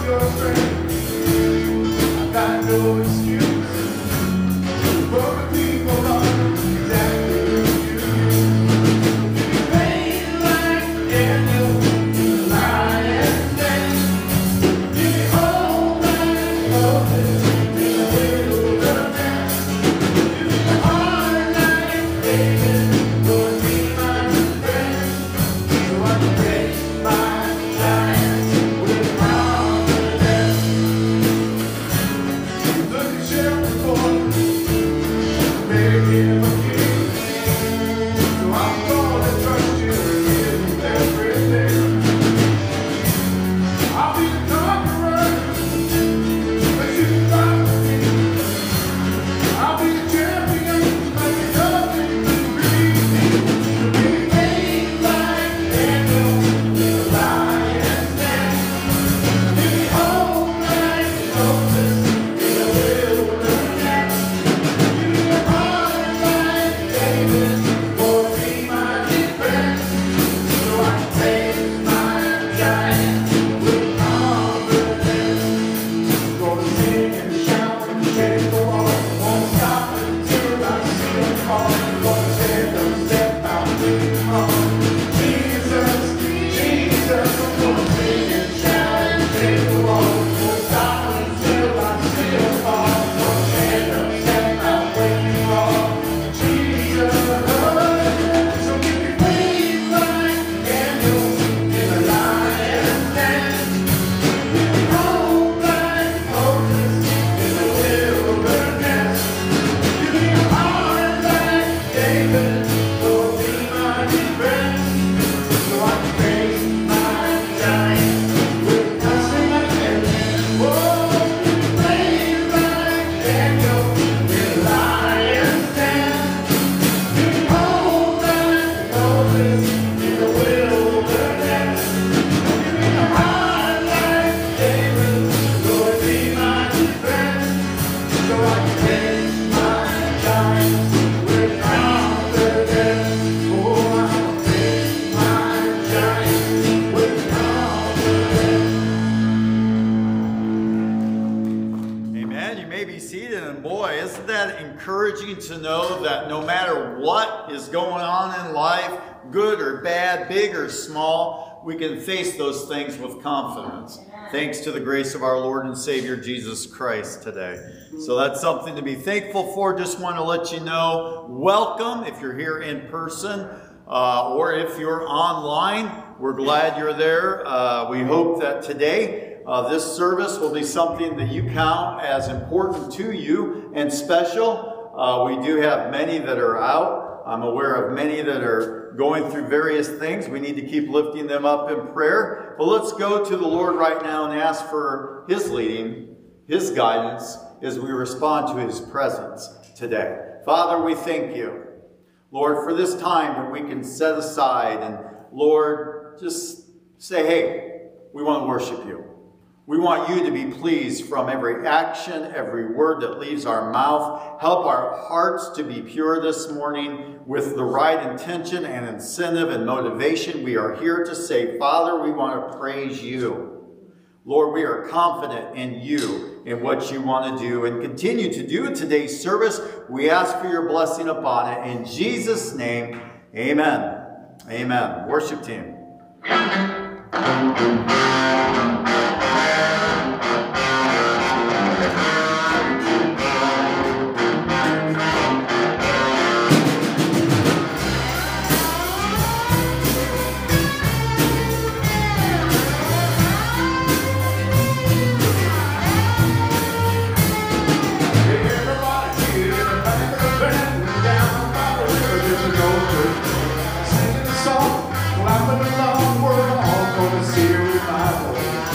Encouraging to know that no matter what is going on in life, good or bad, big or small, we can face those things with confidence. Thanks to the grace of our Lord and Savior Jesus Christ today. So that's something to be thankful for. Just want to let you know, welcome if you're here in person or if you're online. We're glad you're there. We hope that today this service will be something that you count as important to you and special. We do have many that are out. I'm aware of many that are going through various things. We need to keep lifting them up in prayer. But let's go to the Lord right now and ask for His leading, His guidance as we respond to His presence today. Father, we thank you, Lord, for this time that we can set aside and, Lord, just say, hey, we want to worship you. We want you to be pleased from every action, every word that leaves our mouth. Help our hearts to be pure this morning with the right intention and incentive and motivation. We are here to say, Father, we want to praise you. Lord, we are confident in you, in what you want to do and continue to do in today's service. We ask for your blessing upon it. In Jesus' name, amen. Amen. Worship team. Singing the song, clapping along, we're all gonna see a revival.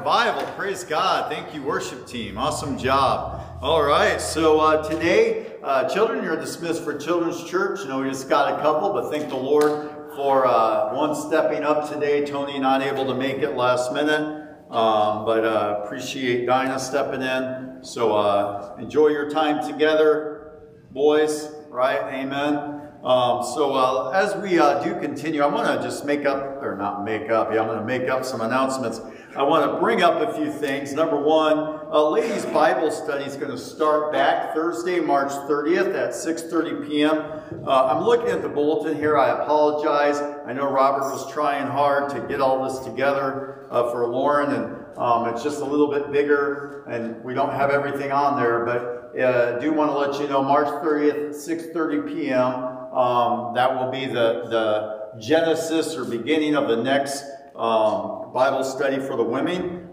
revival. Praise God. Thank you, worship team. Awesome job. All right, so today, children, you're dismissed for Children's Church. You know, we just got a couple, but thank the Lord for one stepping up today. Tony not able to make it last minute, but appreciate Dinah stepping in. So enjoy your time together, boys, right? Amen. So as we do continue, I want to just I'm going to make up some announcements. I want to bring up a few things. Number one, Ladies Bible Study is going to start back Thursday, March 30th at 6:30 p.m. I'm looking at the bulletin here. I apologize. I know Robert was trying hard to get all this together for Lauren, and it's just a little bit bigger, and we don't have everything on there, but I do want to let you know March 30th, 6:30 p.m. That will be the genesis or beginning of the next Bible study for the women.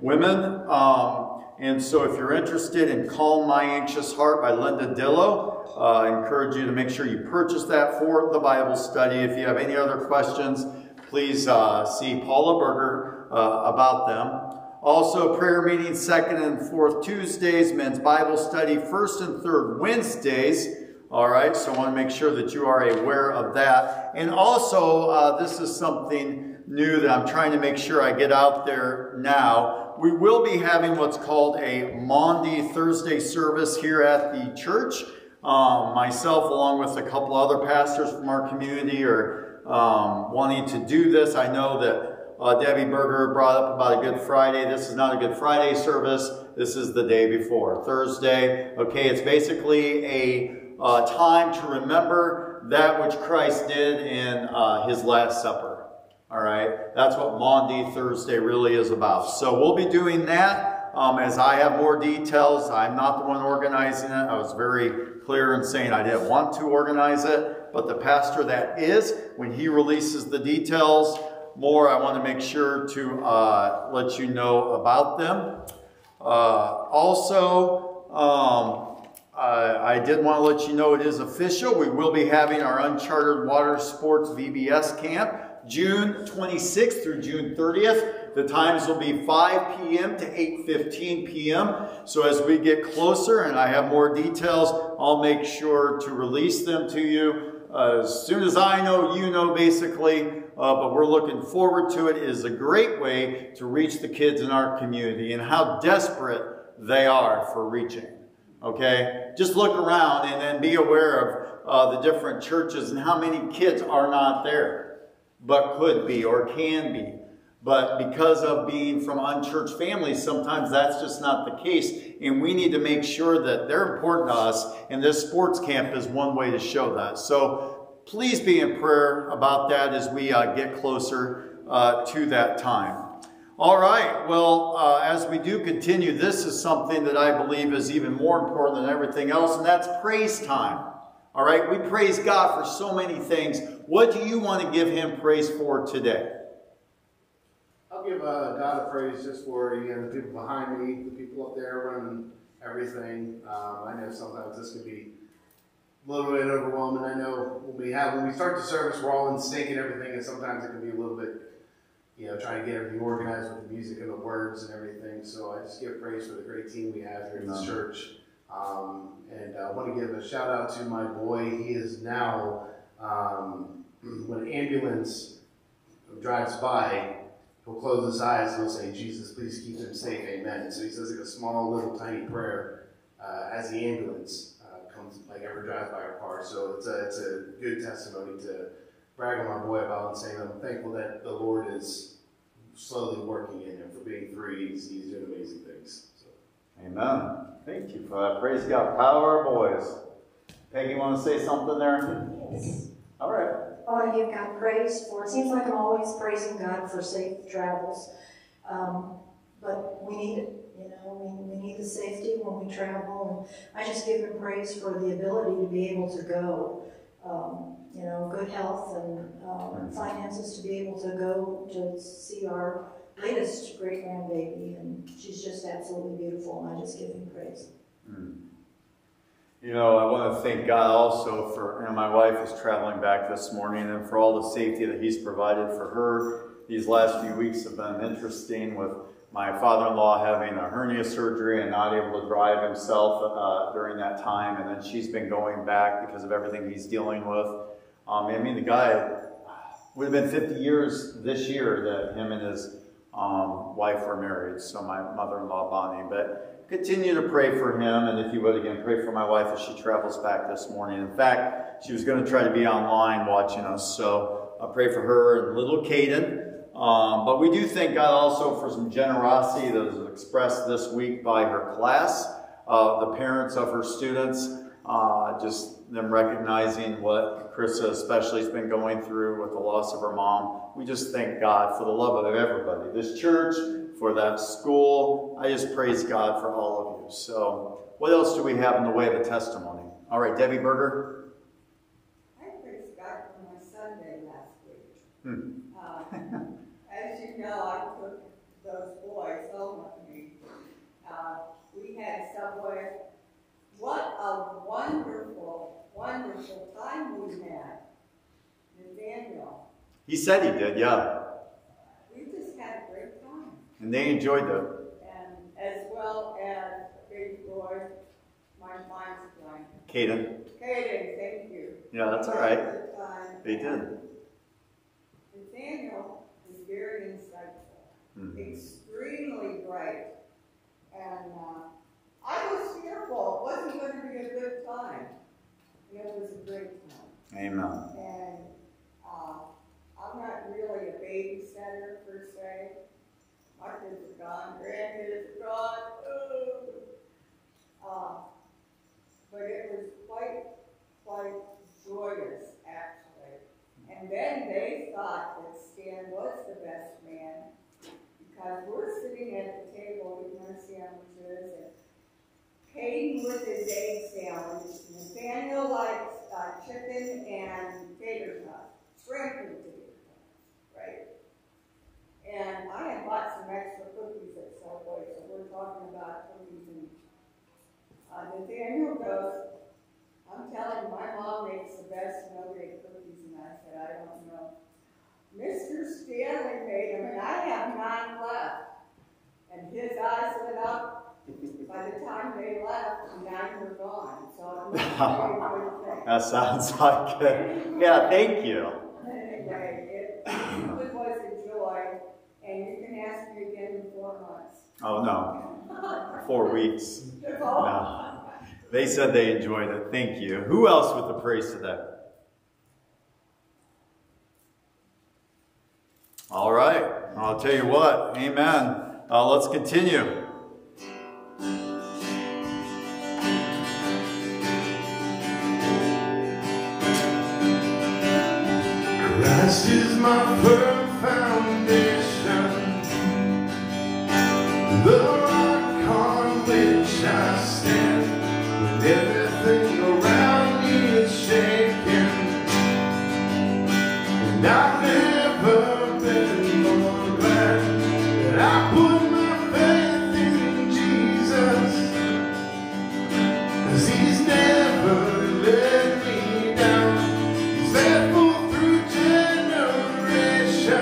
And so if you're interested in Calm My Anxious Heart by Linda Dillow, I encourage you to make sure you purchase that for the Bible study. If you have any other questions, please see Paula Berger about them. Also, prayer meetings second and fourth Tuesdays, men's Bible study first and third Wednesdays. All right, so I want to make sure that you are aware of that. And also, this is something new that I'm trying to make sure I get out there now. We will be having what's called a Maundy Thursday service here at the church. Myself, along with a couple other pastors from our community, are wanting to do this. I know that Debbie Berger brought up about a Good Friday. This is not a Good Friday service. This is the day before, Thursday. Okay, it's basically a time to remember that which Christ did in his Last Supper. All right, that's what Maundy Thursday really is about. So we'll be doing that. As I have more details, I'm not the one organizing it. I was very clear in saying I didn't want to organize it, but the pastor that is, when he releases the details more, I want to make sure to let you know about them. I did want to let you know it is official. We will be having our Uncharted Water Sports VBS camp June 26th through June 30th. The times will be 5 p.m. to 8:15 p.m. So as we get closer and I have more details, I'll make sure to release them to you. As soon as I know, you know, basically. But we're looking forward to it. It is a great way to reach the kids in our community and how desperate they are for reaching. Okay? Just look around and then be aware of the different churches and how many kids are not there, but could be or can be. But because of being from unchurched families, sometimes that's just not the case. And we need to make sure that they're important to us. And this sports camp is one way to show that. So please be in prayer about that as we get closer to that time. All right, well, as we do continue, this is something that I believe is even more important than everything else, and that's praise time. All right, we praise God for so many things. What do you want to give him praise for today? I'll give God a praise just for, again, the people behind me, the people up there running everything. I know sometimes this can be a little bit overwhelming. I know when we start the service, we're all in sync and everything, and sometimes it can be a little bit, trying to get everything organized with the music and the words and everything. So I just give praise for the great team we have here at this church. And I want to give a shout out to my boy. He is now, when an ambulance drives by, he'll close his eyes and he'll say, "Jesus, please keep him safe, amen." And so he says like a small little tiny prayer as the ambulance ever drives by our car. So it's a good testimony to brag on my boy about and saying I'm thankful that the Lord is slowly working in him. For being 3, he's doing amazing things. So. Amen. Thank you for that. Praise God. Power boys. Peggy, you want to say something there? Yes. All right. I want to give God praise for, it seems like I'm always praising God for safe travels, but we need it, we need the safety when we travel, and I just give him praise for the ability to be able to go, good health and finances to be able to go to see our latest great-grandbaby, and she's just absolutely beautiful, and I just give him praise. I want to thank God also for, my wife is traveling back this morning, and for all the safety that he's provided for her. These last few weeks have been interesting with my father-in-law having a hernia surgery and not able to drive himself during that time, and then she's been going back because of everything he's dealing with. I mean, the guy would have been 50 years this year that him and his wife were married, so my mother-in-law Bonnie. But continue to pray for him, and if you would, again, pray for my wife as she travels back this morning. In fact, she was going to try to be online watching us, so I'll pray for her and little Caden. But we do thank God also for some generosity that was expressed this week by her class, the parents of her students, just them recognizing what Krista especially has been going through with the loss of her mom. We just thank God for the love of everybody. This church, for that school. I just praise God for all of you. So what else do we have in the way of a testimony? All right, Debbie Berger. I praise God for my Sunday last week. As you know, I took those boys home with me. We had Subway. What a wonderful, wonderful time we had. Nathaniel. He said he did, yeah. We just had a great time. And they enjoyed it. And as well as baby boy, my mind's blank. Caden. Kaden, thank you. Yeah, that's all right. Good time. They did. Nathaniel is very insightful, extremely bright, and I was fearful. It wasn't going to be a good time. It was a great time. Amen. And I'm not really a babysitter per se. My kids are gone, grandkids are gone. But it was quite joyous, actually. And then they thought that Stan was the best man, because we're sitting at the table eating our sandwiches, and Caden with his egg sandwich. Nathaniel likes chicken and tater tots, shrimp and tater tots, right? And I had bought some extra cookies at Subway, so we're talking about cookies. And Nathaniel goes, I'm telling you, my mom makes the best no-bake cookies. And I said, I don't know. Mr. Stanley made them, and I have 9 left. And his eyes lit up. By the time they left, 9 were gone. So it must be a good thing. That sounds like it. Yeah, thank you. Anyway, it was a joy. And you can ask me again in 4 months. Oh, no. 4 weeks. No. They said they enjoyed it. Thank you. Who else with the praise today? All right. I'll tell you what. Amen. Let's continue. Christ is my firm foundation, the rock on which I stand. When everything around me is shaking, and I've never been more glad that I put my faith in Jesus, 'cause He's never let me down. He's faithful through generations.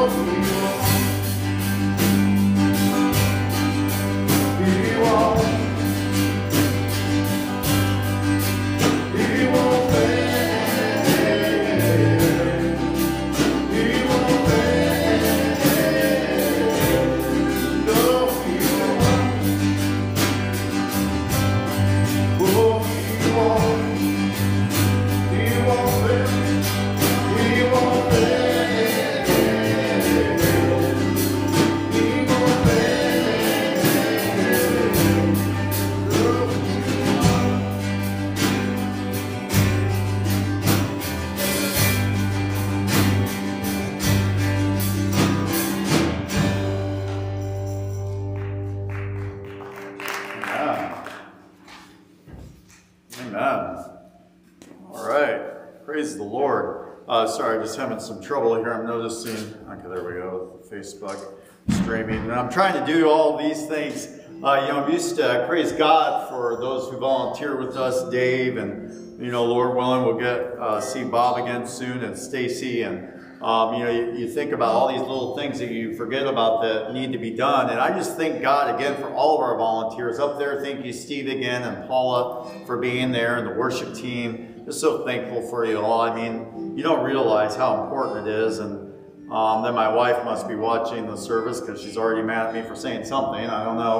Sorry, just having some trouble here. I'm noticing, okay, there we go, Facebook streaming. And I'm trying to do all these things. I'm used to, praise God for those who volunteer with us, Dave, and, Lord willing, we'll get, see Bob again soon, and Stacy, and, you think about all these little things that you forget about that need to be done. And I just thank God again for all of our volunteers up there. Thank you, Steve, again, and Paula for being there, and the worship team. Just so thankful for you all. I mean, you don't realize how important it is. And then my wife must be watching the service because she's already mad at me for saying something. I don't know,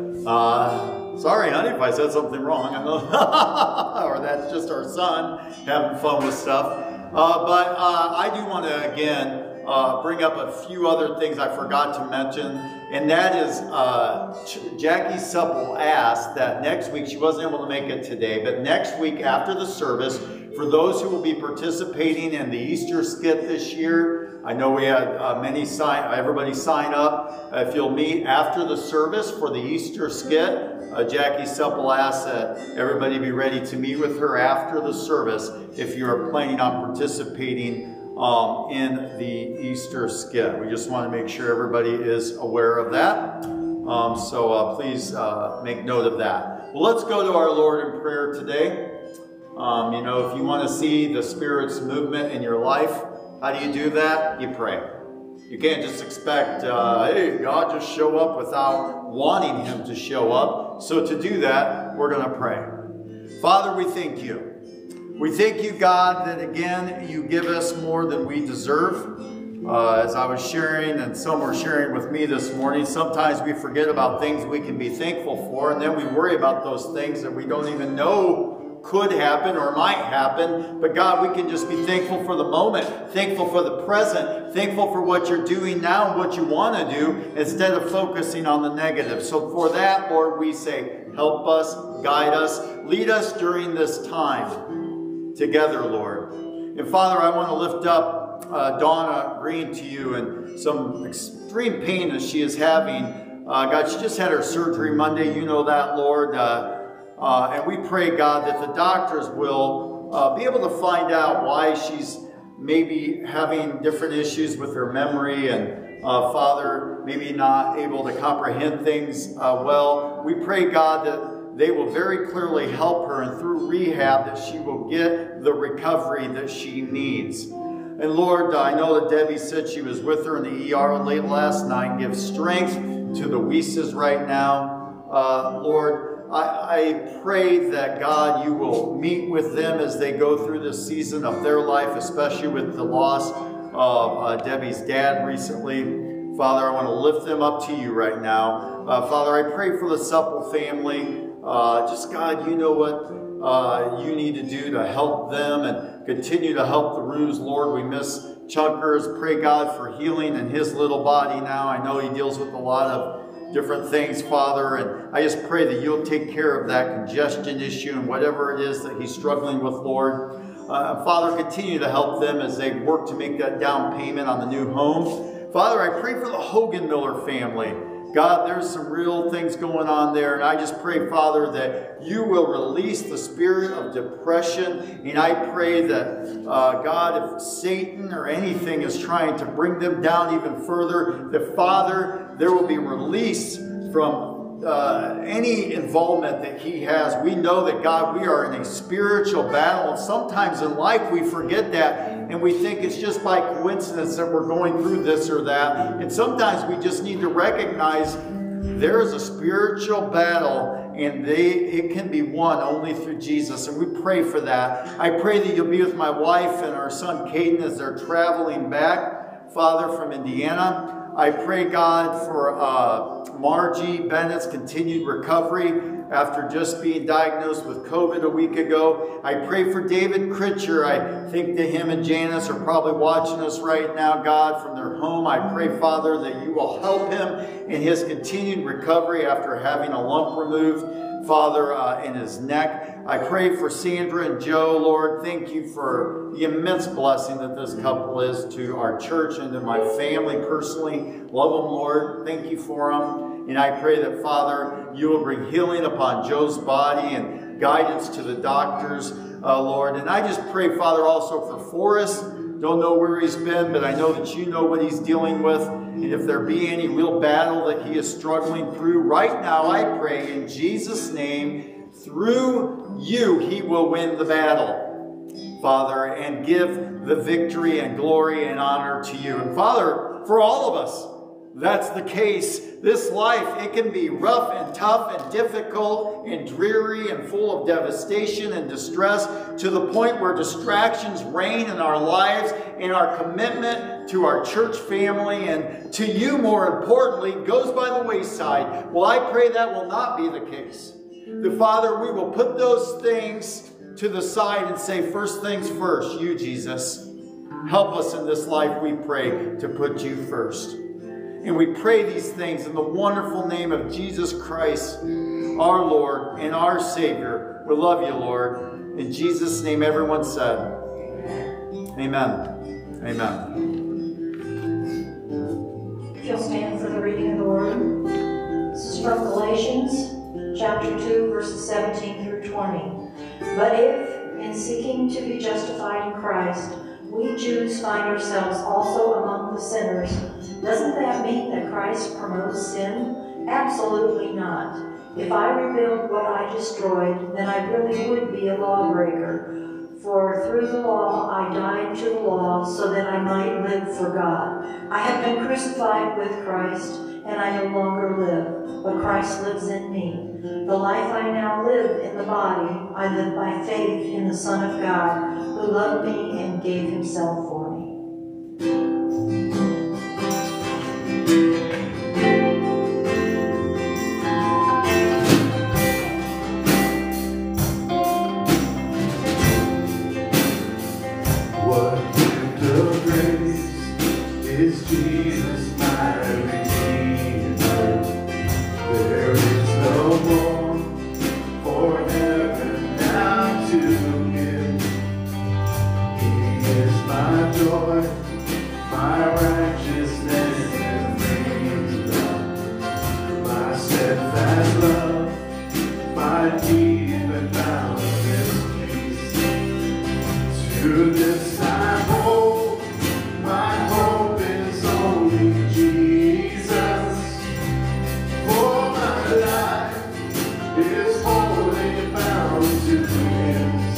but sorry, honey, if I said something wrong. I know, or that's just our son having fun with stuff. But I do want to again bring up a few other things I forgot to mention, and that is Jackie Supple asked that next week, she wasn't able to make it today, but next week after the service, for those who will be participating in the Easter skit this year, I know we had everybody sign up. If you'll meet after the service for the Easter skit, Jackie Supple asked that everybody be ready to meet with her after the service if you're planning on participating in the Easter skit. We just want to make sure everybody is aware of that. So please make note of that. Well, let's go to our Lord in prayer today. If you want to see the Spirit's movement in your life, how do you do that? You pray. You can't just expect, hey, God just show up without wanting Him to show up. So to do that, we're going to pray. Father, we thank you. We thank you, God, that again, you give us more than we deserve. As I was sharing, and some were sharing with me this morning, sometimes we forget about things we can be thankful for, and then we worry about those things that we don't even know could happen or might happen. But God, we can just be thankful for the moment, thankful for the present, thankful for what you're doing now and what you want to do, instead of focusing on the negative. So for that, Lord, we say, help us, guide us, lead us during this time together, Lord. And Father, I want to lift up Donna Green to you and some extreme pain that she is having. God, she just had her surgery Monday. You know that, Lord. And we pray, God, that the doctors will be able to find out why she's maybe having different issues with her memory and, Father, maybe not able to comprehend things well. We pray, God, that they will very clearly help her, and through rehab that she will get the recovery that she needs. And Lord, I know that Debbie said she was with her in the ER late last night. Give strength to the Weises right now. Lord, I pray that, God, you will meet with them as they go through this season of their life, especially with the loss of Debbie's dad recently. Father, I want to lift them up to you right now. Father, I pray for the Supple family. Just, God, you know what you need to do to help them and continue to help the Roos. Lord, we miss Chunkers. Pray, God, for healing in his little body now. I know he deals with a lot of different things, Father, and I just pray that you'll take care of that congestion issue and whatever it is that he's struggling with, Lord. Father, continue to help them as they work to make that down payment on the new home. Father, I pray for the Hogan Miller family. God, there's some real things going on there, and I just pray, Father, that you will release the spirit of depression, and I pray that, God, if Satan or anything is trying to bring them down even further, that, Father, there will be release from any involvement that he has, we know that, God, we are in a spiritual battle. And sometimes in life we forget that, and we think it's just by coincidence that we're going through this or that. And sometimes we just need to recognize there is a spiritual battle, and it can be won only through Jesus. And we pray for that. I pray that you'll be with my wife and our son Caden as they're traveling back, Father, from Indiana. I pray, God, for Margie Bennett's continued recovery after just being diagnosed with COVID a week ago. I pray for David Critcher. I think that him and Janice are probably watching us right now, God, from their home. I pray, Father, that you will help him in his continued recovery after having a lump removed, Father, in his neck. I pray for Sandra and Joe, Lord. Thank you for the immense blessing that this couple is to our church and to my family personally. Love them, Lord. Thank you for them. And I pray that, Father, you will bring healing upon Joe's body and guidance to the doctors, Lord. And I just pray, Father, also for Forrest. Don't know where he's been, but I know that you know what he's dealing with. And if there be any real battle that he is struggling through right now, I pray in Jesus' name, through you, he will win the battle, Father, and give the victory and glory and honor to you. And Father, for all of us, that's the case. This life, it can be rough and tough and difficult and dreary and full of devastation and distress to the point where distractions reign in our lives, and our commitment to our church family and to you, more importantly, goes by the wayside. Well, I pray that will not be the case. The Father, we will put those things to the side and say, first things first, you, Jesus. Help us in this life, we pray, to put you first. And we pray these things in the wonderful name of Jesus Christ, our Lord and our Savior. We love you, Lord. In Jesus' name, everyone said, amen. Amen. If you'll stand for the reading of the Word. This is from Galatians chapter 2, verses 17 through 20. But if, in seeking to be justified in Christ, we Jews find ourselves also among the sinners, doesn't that mean that Christ promotes sin? Absolutely not. If I rebuild what I destroyed, then I really would be a lawbreaker. For through the law I died to the law so that I might live for God. I have been crucified with Christ, and I no longer live, but Christ lives in me. The life I now live in the body, I live by faith in the Son of God, who loved me and gave himself for me. What gift of grace is Jesus my Redeemer? There is no more for heaven now to give. He is my joy, my righteousness and freedom, my steadfast love, my deep and boundless peace. To this I hold, my hope is only Jesus. For my life is wholly bound to His.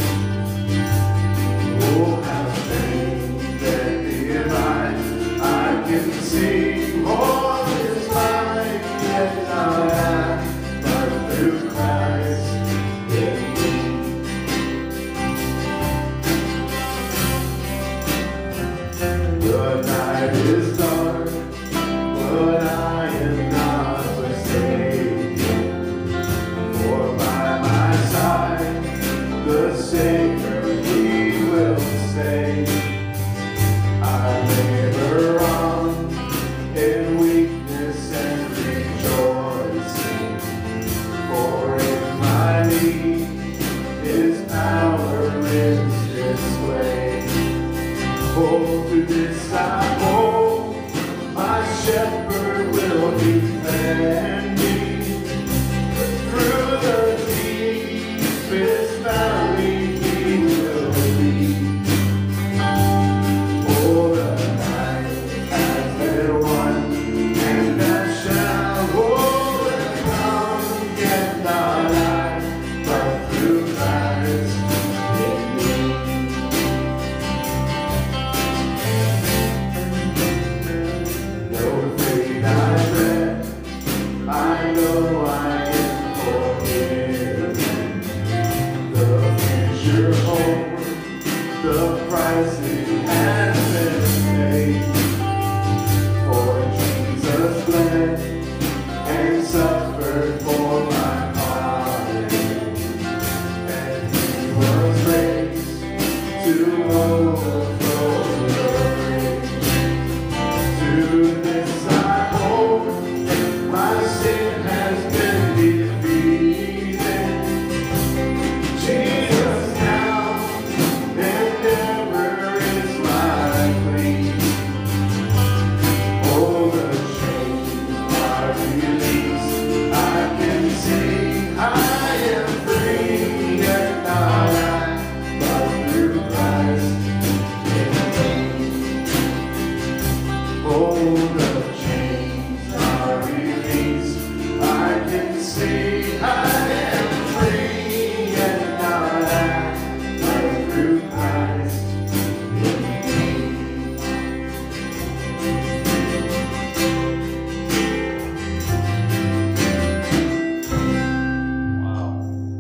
Oh, how strange that divine I can see all His life, yet I am but through Christ in me. The night is dark, but I am not forsaken. For by my side, the Savior, He will stay. I labor on in weakness bled and suffered for my pardon, and he was raised to overthrow the grave. To this I hold, my sin has been defeated. Jesus now and ever is my plea. Oh, the chains are released. I can see I am free, and not I, but through Christ in me. Oh, the chains are released. I can see I am free, and not I, but through Christ in me. Wow.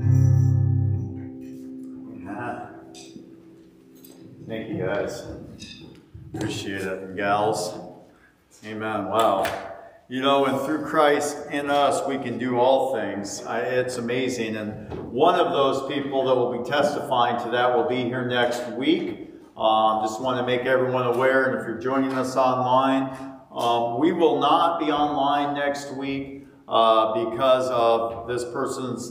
Thank you, guys. Appreciate it, and gals. Amen. Wow. You know, and through Christ in us, we can do all things. It's amazing. And one of those people that will be testifying to that will be here next week. Just want to make everyone aware, and if you're joining us online, we will not be online next week because of this person's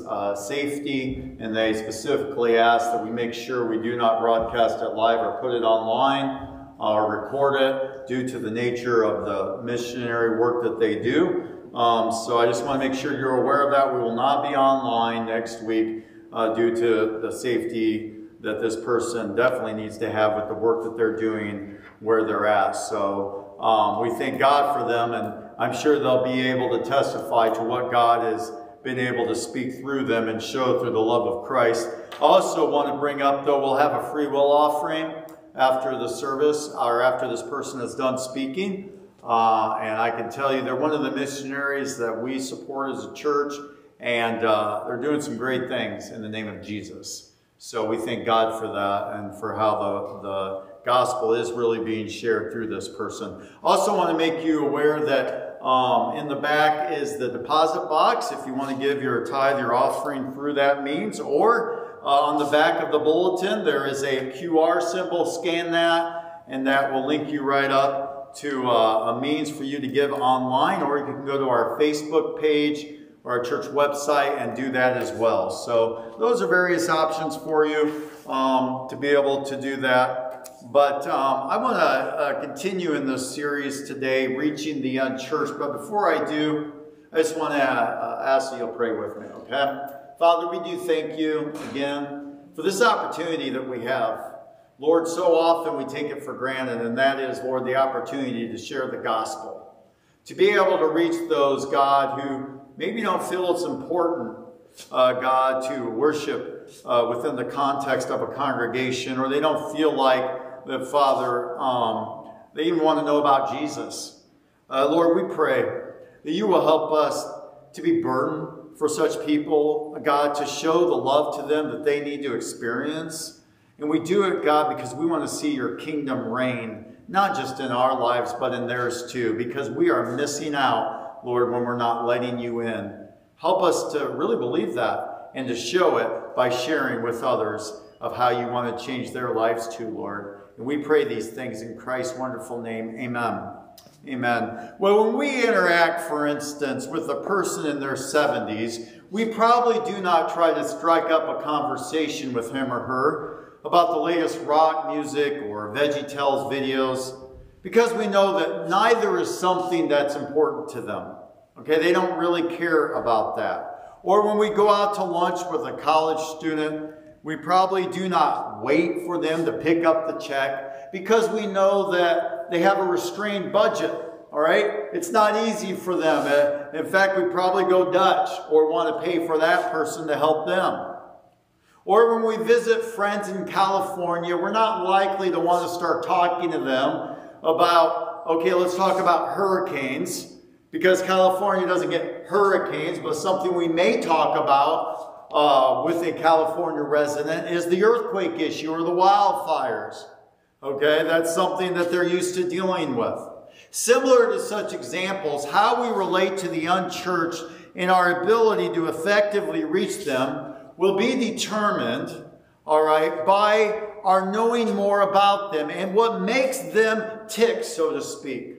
safety, and they specifically asked that we make sure we do not broadcast it live or put it online or record it due to the nature of the missionary work that they do. So I just want to make sure you're aware of that. We will not be online next week due to the safety that this person definitely needs to have with the work that they're doing where they're at. So we thank God for them, and I'm sure they'll be able to testify to what God has been able to speak through them and show through the love of Christ. I also want to bring up, though, we'll have a free will offering after the service, or after this person is done speaking. And I can tell you they're one of the missionaries that we support as a church, and they're doing some great things in the name of Jesus. So we thank God for that, and for how the gospel is really being shared through this person. Also want to make you aware that in the back is the deposit box if you want to give your tithe, your offering through that means, or on the back of the bulletin, there is a QR symbol. Scan that, and that will link you right up to a means for you to give online, or you can go to our Facebook page or our church website and do that as well. So those are various options for you to be able to do that. But I want to continue in this series today, Reaching the Unchurched. But before I do, I just want to ask that you'll pray with me, okay? Father, we do thank you again for this opportunity that we have. Lord, so often we take it for granted, and that is, Lord, the opportunity to share the gospel. To be able to reach those, God, who maybe don't feel it's important, God, to worship within the context of a congregation, or they don't feel like that, Father, they even want to know about Jesus. Lord, we pray that you will help us to be burdened for such people, God, to show the love to them that they need to experience. And we do it, God, because we want to see your kingdom reign, not just in our lives, but in theirs too, because we are missing out, Lord, when we're not letting you in. Help us to really believe that and to show it by sharing with others of how you want to change their lives too, Lord. And we pray these things in Christ's wonderful name. Amen. Amen. Well, when we interact, for instance, with a person in their 70s, we probably do not try to strike up a conversation with him or her about the latest rock music or VeggieTales videos, because we know that neither is something that's important to them. Okay, they don't really care about that. Or when we go out to lunch with a college student, we probably do not wait for them to pick up the check, because we know that they have a restrained budget, all right? It's not easy for them. In fact, we probably go Dutch or want to pay for that person to help them. Or when we visit friends in California, we're not likely to want to start talking to them about, okay, let's talk about hurricanes, because California doesn't get hurricanes, but something we may talk about with a California resident is the earthquake issue or the wildfires. Okay, that's something that they're used to dealing with. Similar to such examples, how we relate to the unchurched and our ability to effectively reach them will be determined, all right, by our knowing more about them and what makes them tick, so to speak.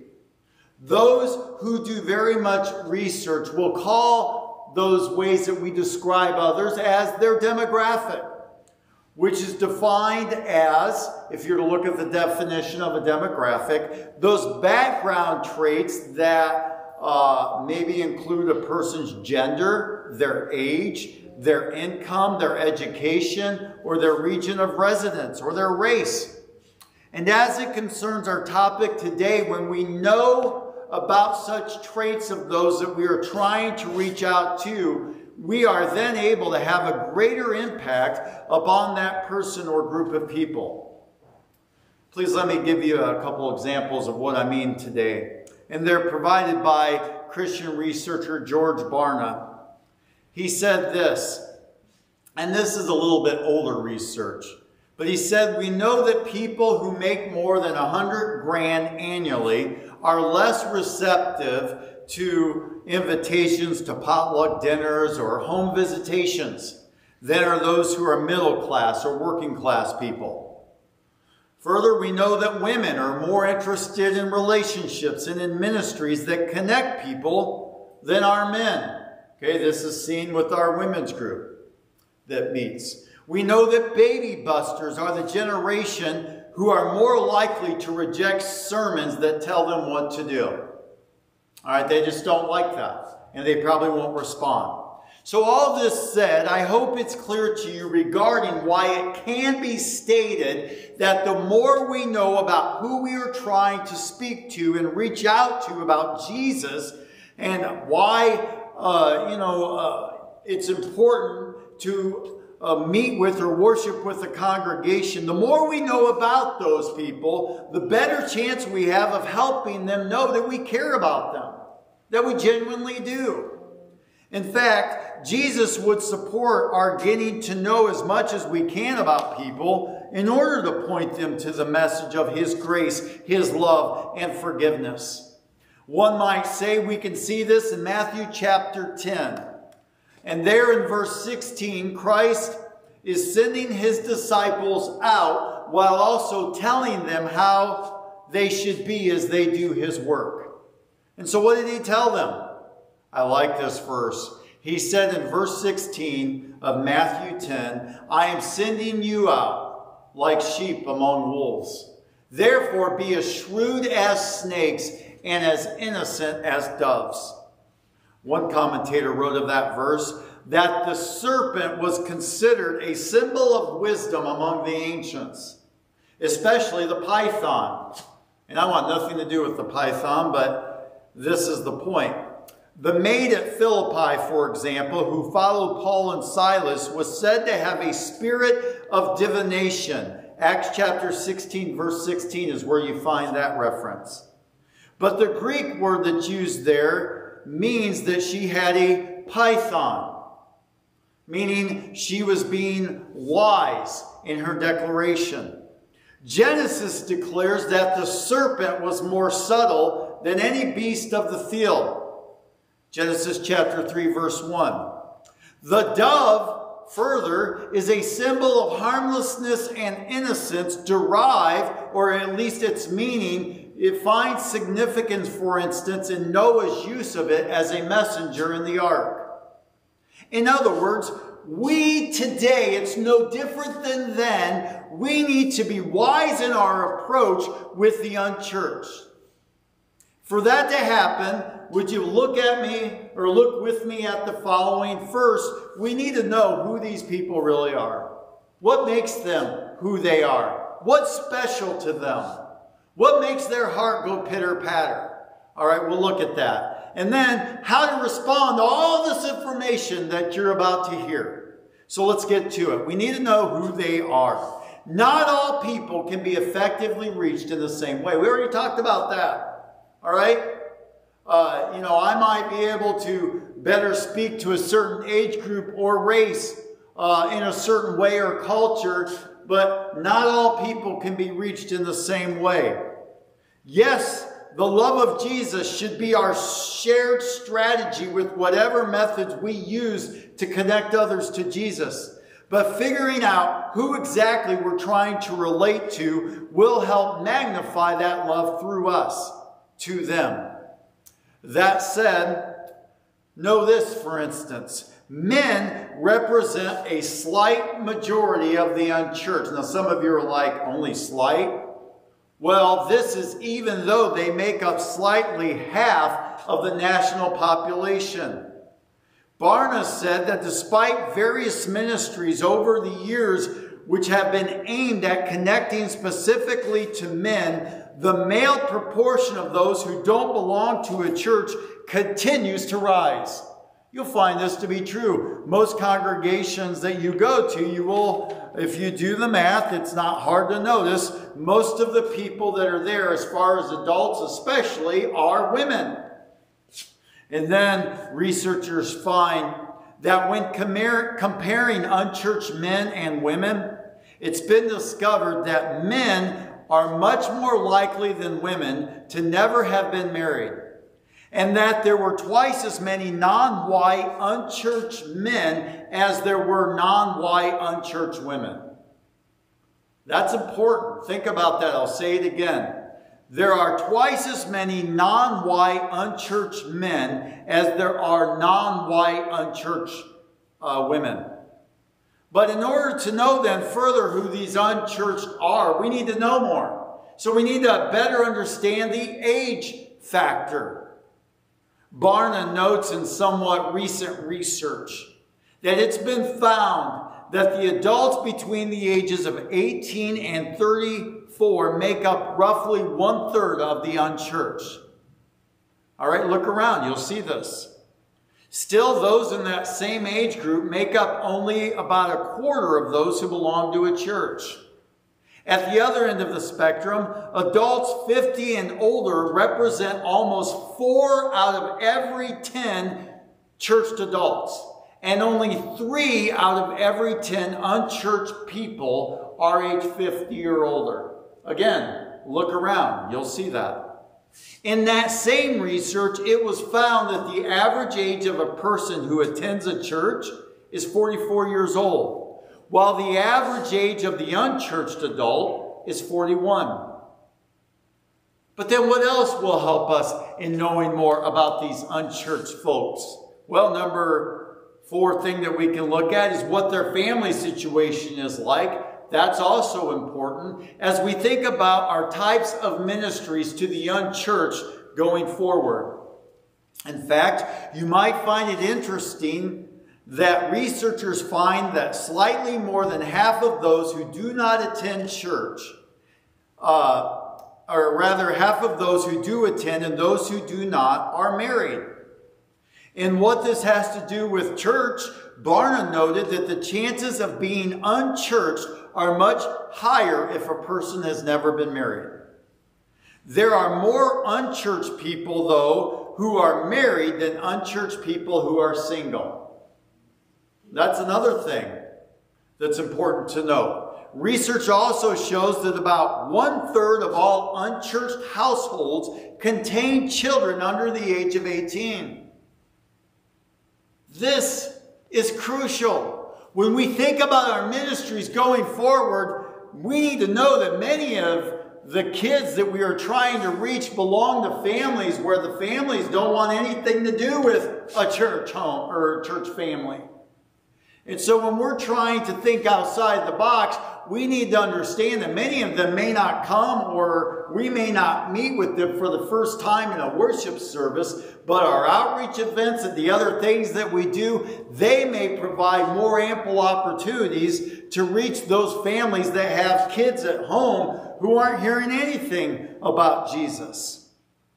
Those who do very much research will call those ways that we describe others as their demographic, which is defined as, if you're to look at the definition of a demographic, those background traits that maybe include a person's gender, their age, their income, their education, or their region of residence, or their race. And as it concerns our topic today, when we know about such traits of those that we are trying to reach out to, we are then able to have a greater impact upon that person or group of people. Please let me give you a couple examples of what I mean today. And they're provided by Christian researcher George Barna. He said this, and this is a little bit older research, but he said, we know that people who make more than $100,000 annually are less receptive to invitations to potluck dinners or home visitations than are those who are middle class or working class people. Further, we know that women are more interested in relationships and in ministries that connect people than are men. Okay, this is seen with our women's group that meets. We know that baby busters are the generation who are more likely to reject sermons that tell them what to do. All right, they just don't like that, and they probably won't respond. So all this said, I hope it's clear to you regarding why it can be stated that the more we know about who we are trying to speak to and reach out to about Jesus, and why it's important to meet with or worship with the congregation, the more we know about those people, the better chance we have of helping them know that we care about them, that we genuinely do. In fact, Jesus would support our getting to know as much as we can about people in order to point them to the message of His grace, His love, and forgiveness. One might say we can see this in Matthew chapter 10. And there in verse 16, Christ is sending His disciples out while also telling them how they should be as they do His work. And so what did He tell them? I like this verse. He said in verse 16 of Matthew 10, I am sending you out like sheep among wolves. Therefore be as shrewd as snakes and as innocent as doves. One commentator wrote of that verse that the serpent was considered a symbol of wisdom among the ancients, especially the python. And I want nothing to do with the python, but this is the point. The maid at Philippi, for example, who followed Paul and Silas, was said to have a spirit of divination. Acts chapter 16, verse 16 is where you find that reference. But the Greek word that's used there means that she had a python, meaning she was being wise in her declaration. Genesis declares that the serpent was more subtle than any beast of the field. Genesis chapter 3, verse 1. The dove, further, is a symbol of harmlessness and innocence derived, or at least its meaning, it finds significance, for instance, in Noah's use of it as a messenger in the ark. In other words, we today, it's no different than then, we need to be wise in our approach with the unchurched. For that to happen, would you look at me or look with me at the following? First, we need to know who these people really are. What makes them who they are? What's special to them? What makes their heart go pitter-patter? All right, we'll look at that. And then how to respond to all this information that you're about to hear. So let's get to it. We need to know who they are. Not all people can be effectively reached in the same way. We already talked about that. All right? I might be able to better speak to a certain age group or race in a certain way or culture, but not all people can be reached in the same way. Yes, the love of Jesus should be our shared strategy with whatever methods we use to connect others to Jesus. But figuring out who exactly we're trying to relate to will help magnify that love through us to them. That said, know this, for instance. Men represent a slight majority of the unchurched. Now, some of you are like, only slight? Well, this is even though they make up slightly half of the national population. Barna said that despite various ministries over the years which have been aimed at connecting specifically to men, the male proportion of those who don't belong to a church continues to rise. You'll find this to be true. Most congregations that you go to, you will, if you do the math, it's not hard to notice, most of the people that are there, as far as adults especially, are women. And then researchers find that when comparing unchurched men and women, it's been discovered that men are much more likely than women to never have been married. And that there were twice as many non-white unchurched men as there were non-white unchurched women. That's important. Think about that. I'll say it again. There are twice as many non-white unchurched men as there are non-white unchurched women. But in order to know then further who these unchurched are, we need to know more. So we need to better understand the age factor. Barna notes in somewhat recent research that it's been found that the adults between the ages of 18 and 34 make up roughly 1/3 of the unchurched. All right, look around, you'll see this. Still, those in that same age group make up only about 1/4 of those who belong to a church. At the other end of the spectrum, adults 50 and older represent almost 4 out of every 10 churched adults. And only 3 out of every 10 unchurched people are age 50 or older. Again, look around, you'll see that. In that same research, it was found that the average age of a person who attends a church is 44 years old, while the average age of the unchurched adult is 41. But then what else will help us in knowing more about these unchurched folks? Well, number 4 thing that we can look at is what their family situation is like. That's also important as we think about our types of ministries to the unchurched going forward. In fact, you might find it interesting that researchers find that slightly more than half of those who do not attend church, or rather half of those who do attend and those who do not, are married. And what this has to do with church, Barna noted that the chances of being unchurched are much higher if a person has never been married. There are more unchurched people, though, who are married than unchurched people who are single. That's another thing that's important to know. Research also shows that about 1/3 of all unchurched households contain children under the age of 18. This is crucial. When we think about our ministries going forward, we need to know that many of the kids that we are trying to reach belong to families where the families don't want anything to do with a church home or a church family. And so when we're trying to think outside the box, we need to understand that many of them may not come, or we may not meet with them for the first time in a worship service, but our outreach events and the other things that we do, they may provide more ample opportunities to reach those families that have kids at home who aren't hearing anything about Jesus.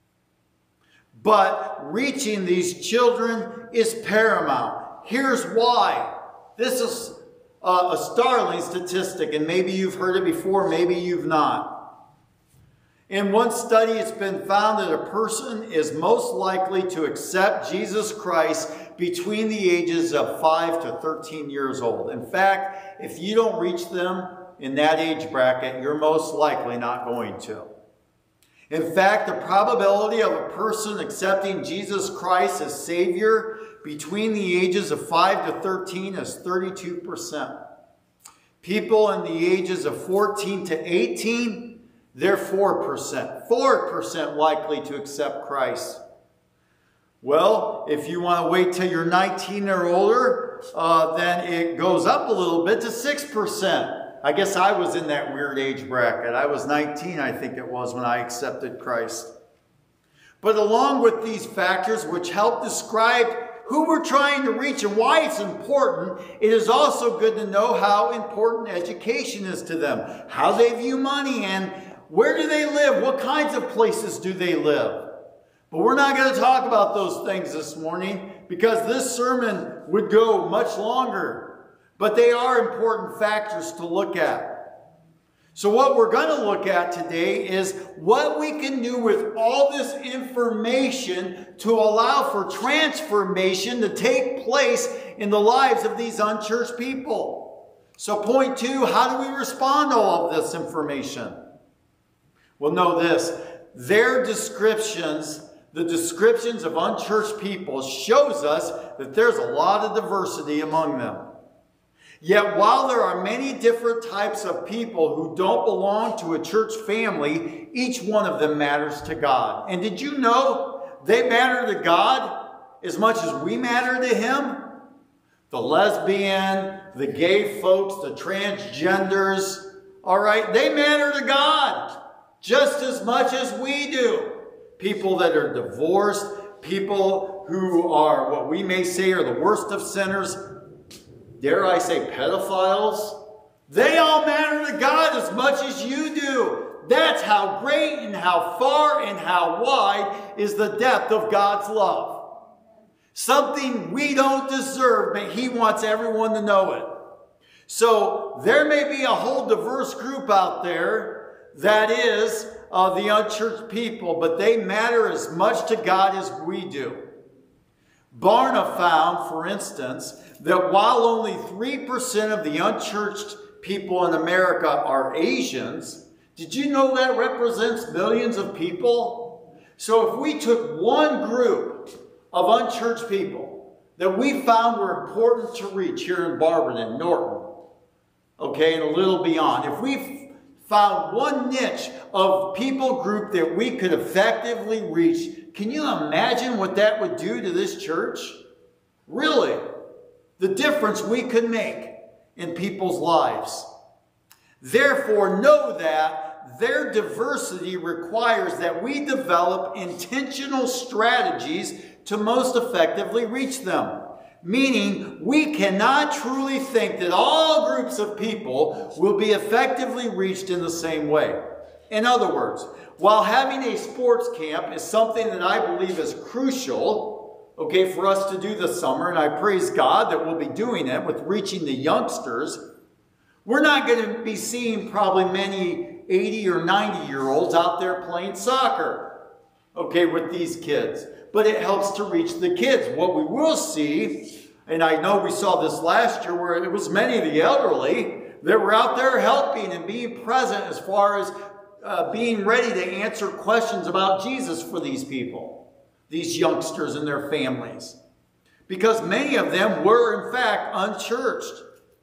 But reaching these children is paramount. Here's why. This is a startling statistic, and maybe you've heard it before, maybe you've not. In one study, it's been found that a person is most likely to accept Jesus Christ between the ages of 5 to 13 years old. In fact, if you don't reach them in that age bracket, you're most likely not going to. In fact, the probability of a person accepting Jesus Christ as Savior between the ages of 5 to 13 is 32%. People in the ages of 14 to 18, they're 4%. 4% likely to accept Christ. Well, if you want to wait till you're 19 or older, then it goes up a little bit to 6%. I guess I was in that weird age bracket. I was 19, I think it was, when I accepted Christ. But along with these factors which help describe who we're trying to reach and why it's important, it is also good to know how important education is to them, how they view money, and where do they live, what kinds of places do they live. But we're not going to talk about those things this morning because this sermon would go much longer. But they are important factors to look at. So what we're going to look at today is what we can do with all this information to allow for transformation to take place in the lives of these unchurched people. So point 2, how do we respond to all of this information? Well, know this. Their descriptions, the descriptions of unchurched people, shows us that there's a lot of diversity among them. Yet while there are many different types of people who don't belong to a church family, each one of them matters to God. And did you know they matter to God as much as we matter to Him? The lesbian, the gay folks, the transgenders, all right, they matter to God just as much as we do. People that are divorced, people who are what we may say are the worst of sinners, dare I say pedophiles, they all matter to God as much as you do. That's how great and how far and how wide is the depth of God's love. Something we don't deserve, but He wants everyone to know it. So there may be a whole diverse group out there that is the unchurched people, but they matter as much to God as we do. Barna found, for instance, that while only 3% of the unchurched people in America are Asians, did you know that represents millions of people? So if we took one group of unchurched people that we found were important to reach here in Barberton, Norton, okay, and a little beyond, if we found one niche of people group that we could effectively reach, can you imagine what that would do to this church? Really? The difference we could make in people's lives. Therefore, know that their diversity requires that we develop intentional strategies to most effectively reach them. Meaning, we cannot truly think that all groups of people will be effectively reached in the same way. In other words, while having a sports camp is something that I believe is crucial, okay, for us to do this summer, and I praise God that we'll be doing it with reaching the youngsters, we're not going to be seeing probably many 80 or 90-year-olds out there playing soccer, okay, with these kids. But it helps to reach the kids. What we will see, and I know we saw this last year where it was many of the elderly that were out there helping and being present as far as being ready to answer questions about Jesus for these people, these youngsters and their families. Because many of them were, in fact, unchurched.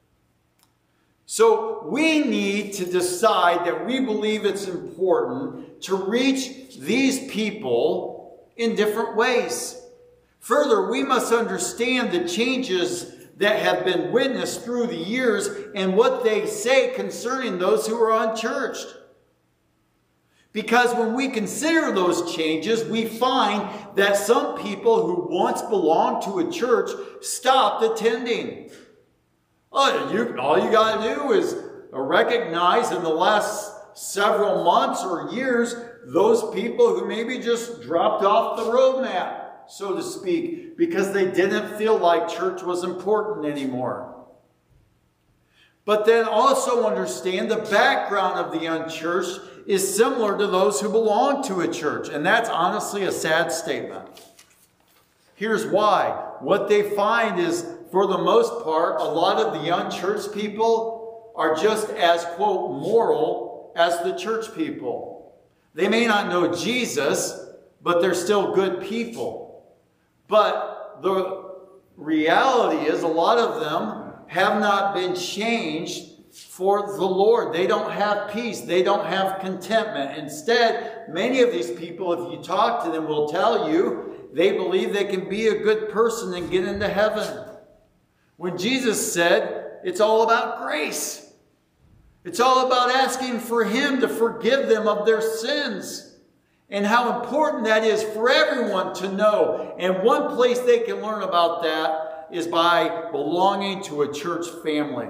So we need to decide that we believe it's important to reach these people in different ways. Further, we must understand the changes that have been witnessed through the years and what they say concerning those who are unchurched. Because when we consider those changes, we find that some people who once belonged to a church stopped attending. All you got to do is recognize in the last several months or years those people who maybe just dropped off the roadmap, so to speak, because they didn't feel like church was important anymore. But then also understand the background of the unchurched is similar to those who belong to a church. And that's honestly a sad statement. Here's why. What they find is, for the most part, a lot of the unchurched people are just as, quote, moral as the church people. They may not know Jesus, but they're still good people. But the reality is a lot of them have not been changed for the Lord. They don't have peace. They don't have contentment. Instead, many of these people, if you talk to them, will tell you they believe they can be a good person and get into heaven. When Jesus said it's all about grace. It's all about asking for Him to forgive them of their sins. And how important that is for everyone to know. And one place they can learn about that is by belonging to a church family.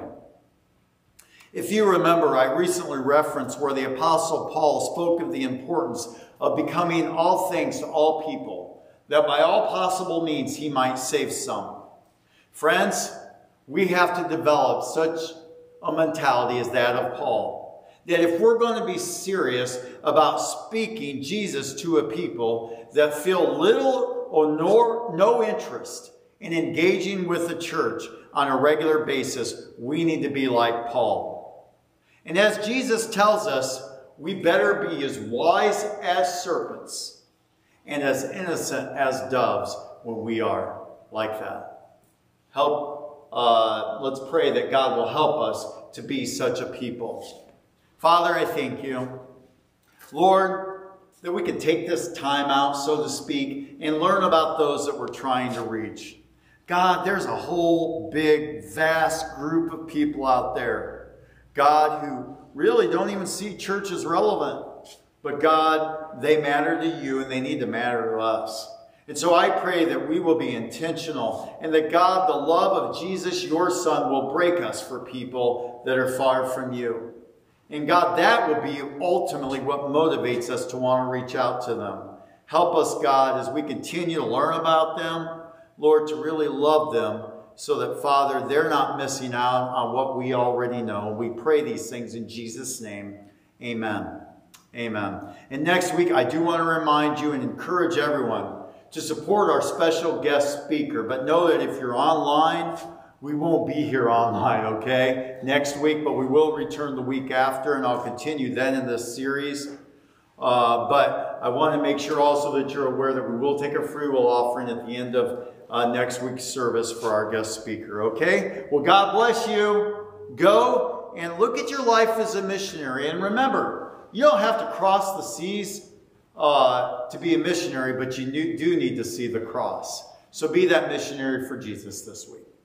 If you remember, I recently referenced where the Apostle Paul spoke of the importance of becoming all things to all people, that by all possible means he might save some. Friends, we have to develop such a mentality as that of Paul, that if we're going to be serious about speaking Jesus to a people that feel little or no interest in engaging with the church on a regular basis, we need to be like Paul. And as Jesus tells us, we better be as wise as serpents and as innocent as doves when we are like that. Let's pray that God will help us to be such a people. Father, I thank you, Lord, that we can take this time out, so to speak, and learn about those that we're trying to reach. God, there's a whole big, vast group of people out there, God, who really don't even see church as relevant. But God, they matter to you and they need to matter to us. And so I pray that we will be intentional and that God, the love of Jesus, your Son, will break us for people that are far from you. And God, that will be ultimately what motivates us to want to reach out to them. Help us, God, as we continue to learn about them, Lord, to really love them so that, Father, they're not missing out on what we already know. We pray these things in Jesus' name. Amen. Amen. And next week, I do want to remind you and encourage everyone to support our special guest speaker. But know that if you're online, we won't be here online, okay, next week, but we will return the week after, and I'll continue then in this series. But I want to make sure also that you're aware that we will take a free will offering at the end of next week's service for our guest speaker, okay? Well, God bless you. Go and look at your life as a missionary. And remember, you don't have to cross the seas to be a missionary, but you do need to see the cross. So be that missionary for Jesus this week.